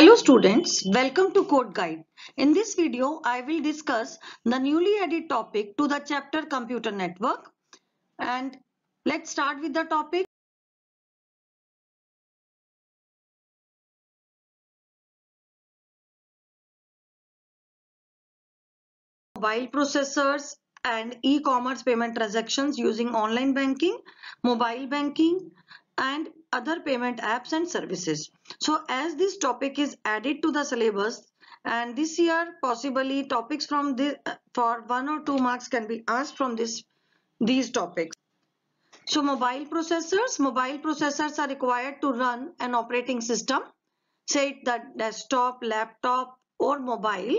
Hello students, welcome to Code Guide. In this video, I will discuss the newly added topic to the chapter Computer Network. And let's start with the topic. Mobile processors and e-commerce payment transactions using online banking, mobile banking, and other payment apps and services. So as this topic is added to the syllabus, and this year possibly topics from this for 1 or 2 marks can be asked from these topics. So mobile processors are required to run an operating system, say it the desktop, laptop or mobile.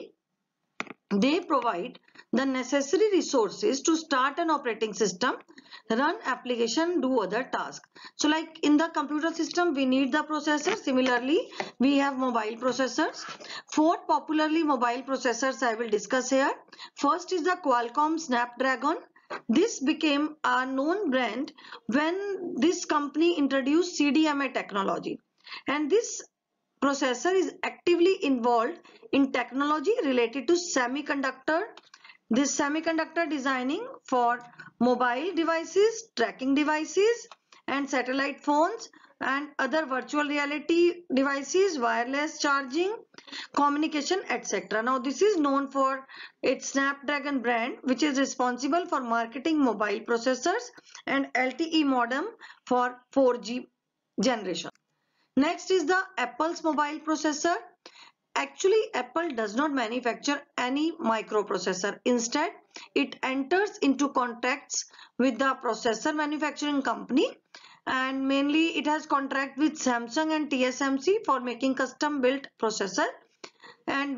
They provide the necessary resources to start an operating system, run application, do other tasks. So like in the computer system, we need the processor. Similarly, we have mobile processors. 4 popularly mobile processors I will discuss here. First is the Qualcomm Snapdragon. This became a known brand when this company introduced CDMA technology. And this processor is actively involved in technology related to semiconductor. This semiconductor designing for mobile devices, tracking devices and satellite phones and other virtual reality devices, wireless charging, communication, etc. Now this is known for its Snapdragon brand, which is responsible for marketing mobile processors and LTE modem for 4G generation. Next is the Apple's mobile processor. Actually, Apple does not manufacture any microprocessor. Instead, it enters into contracts with the processor manufacturing company, and mainly it has contract with Samsung and TSMC for making custom built processor and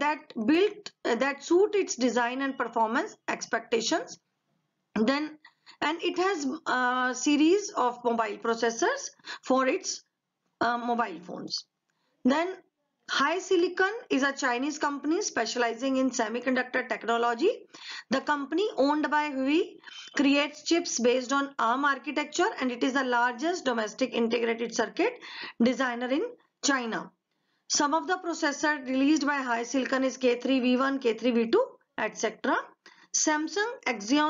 that suit its design and performance expectations. Then and it has a series of mobile processors for its mobile phones. Then HiSilicon is a Chinese company specializing in semiconductor technology. The company owned by Hui creates chips based on ARM architecture and it is the largest domestic integrated circuit designer in China. Some of the processor released by HiSilicon is K3V1, K3V2, etc. Samsung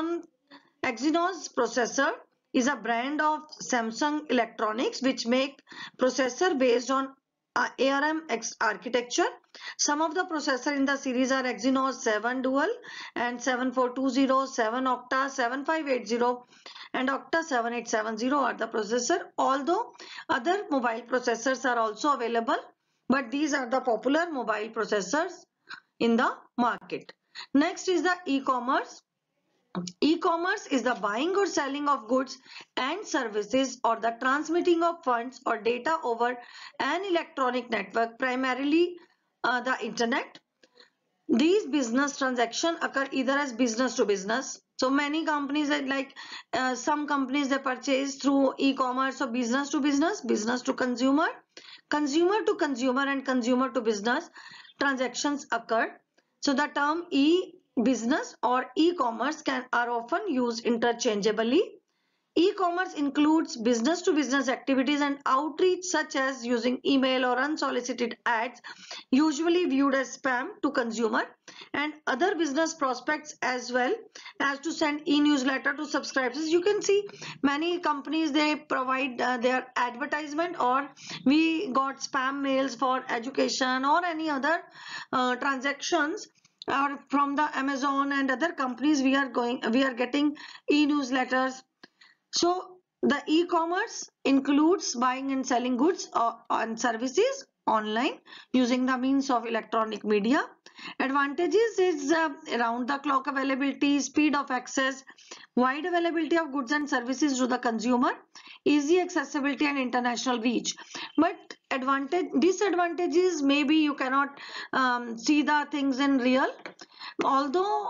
Exynos processor is a brand of Samsung Electronics which make processor based on ARM architecture. Some of the processor in the series are Exynos 7 Dual and 7420, 7 Octa, 7580 and Octa 7870 are the processor. Although other mobile processors are also available, but these are the popular mobile processors in the market. Next is the e-commerce. E-commerce is the buying or selling of goods and services or the transmitting of funds or data over an electronic network, primarily the internet. These business transactions occur either as business to business. So many companies some companies they purchase through e-commerce or business to business, business to consumer, consumer to consumer and consumer to business transactions occur. So the term e-business or e-commerce are often used interchangeably. E-commerce includes business to business activities and outreach such as using email or unsolicited ads, usually viewed as spam to consumer, and other business prospects as well as to send e-newsletter to subscribers. You can see many companies they provide their advertisement, or we got spam mails for education or any other transactions, or from the Amazon and other companies we are getting e-newsletters. So the e-commerce includes buying and selling goods and services online using the means of electronic media. Advantages is around the clock availability, speed of access, wide availability of goods and services to the consumer, easy accessibility and international reach. But disadvantages, maybe you cannot see the things in real, although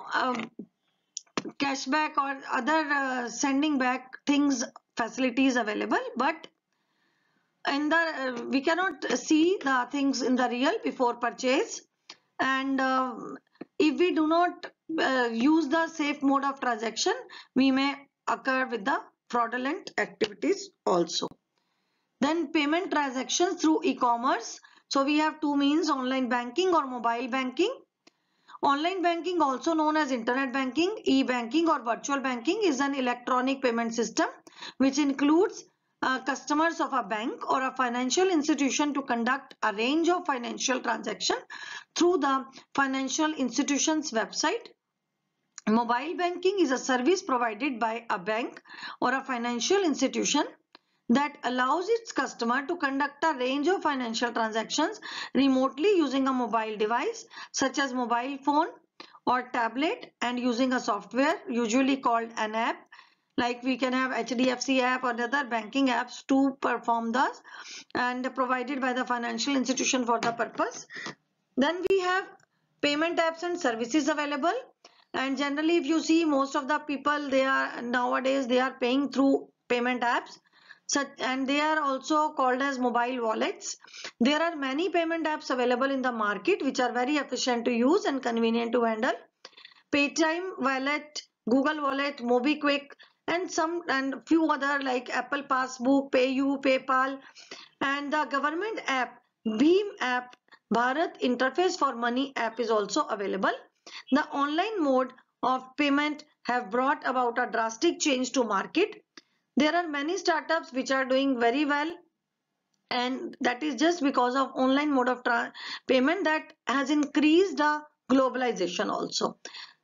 cashback or other sending back things facilities available, but in the we cannot see the things in the real before purchase. And if we do not use the safe mode of transaction, we may occur with the fraudulent activities also. Then payment transactions through e-commerce. So we have two means, online banking or mobile banking. Online banking, also known as internet banking, e-banking or virtual banking, is an electronic payment system which includes customers of a bank or a financial institution to conduct a range of financial transactions through the financial institution's website. Mobile banking is a service provided by a bank or a financial institution that allows its customer to conduct a range of financial transactions remotely using a mobile device such as mobile phone or tablet and using a software usually called an app. Like we can have HDFC app or other banking apps to perform this and provided by the financial institution for the purpose. Then we have payment apps and services available, and generally if you see most of the people, they are nowadays they are paying through payment apps, and they are also called as mobile wallets. There are many payment apps available in the market which are very efficient to use and convenient to handle. Paytm wallet, Google Wallet, MobiKwik, and few other like Apple Passbook, PayU, PayPal, and the government app Beam app, Bharat Interface for Money app is also available. The online mode of payment have brought about a drastic change to market. There are many startups which are doing very well, and that is just because of online mode of payment that has increased the globalization also.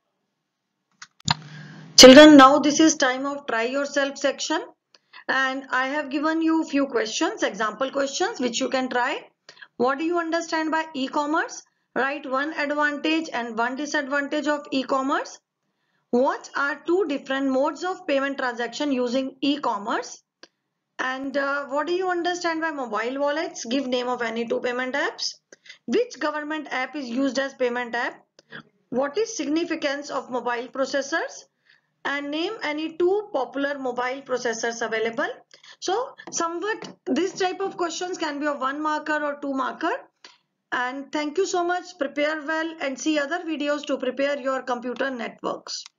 Children, now this is time of try yourself section, and I have given you few questions, example questions which you can try. What do you understand by e-commerce? Write one advantage and one disadvantage of e-commerce. What are two different modes of payment transaction using e-commerce? And what do you understand by mobile wallets? Give name of any two payment apps. Which government app is used as payment app? What is significance of mobile processors? And name any two popular mobile processors available. So somewhat this type of questions can be of 1 marker or 2 marker. And thank you so much. Prepare well and see other videos to prepare your computer networks.